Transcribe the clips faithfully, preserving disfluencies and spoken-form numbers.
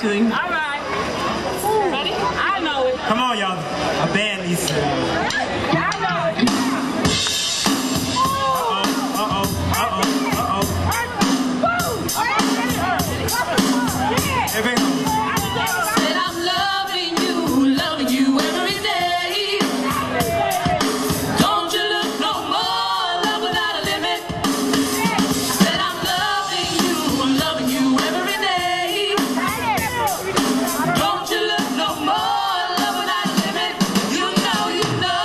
actually. All right. Ready? I know it. Come on, y'all. A band needs to. I know it. Uh-oh, uh-oh, uh-oh, uh-oh. Here we go. Said I'm loving you, loving you every day. Don't you look no more, love without a limit. Said I'm loving you, I'm loving you every day. Don't you look no more, love without a limit. You know, you know.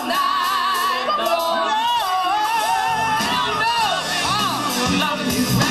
Loving you.